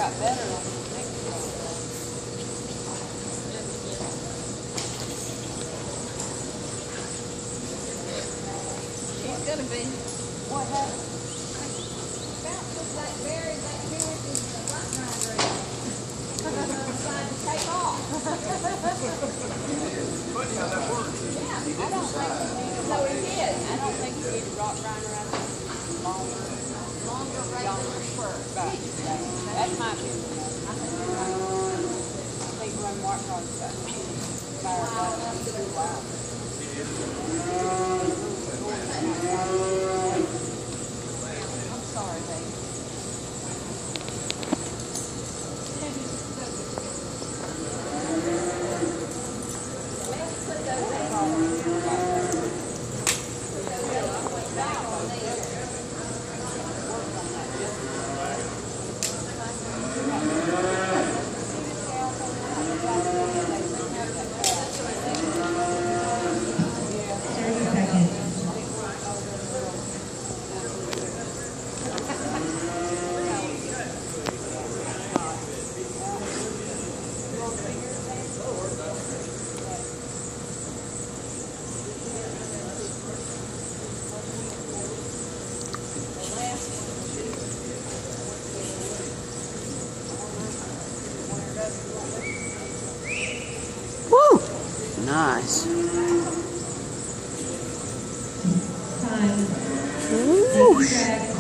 got better on the next one. She's gonna be. What happened? About just like Barry back here with his rock grinder. Decided to take off. Funny how that works. Yeah, I don't think you need so he did. I don't think you need a rock grinder out there. Longer Regular spur. Right. That's my opinion. I think run white cars got fire wow. I'm sorry, baby. Woo! Nice. Time. Whoosh.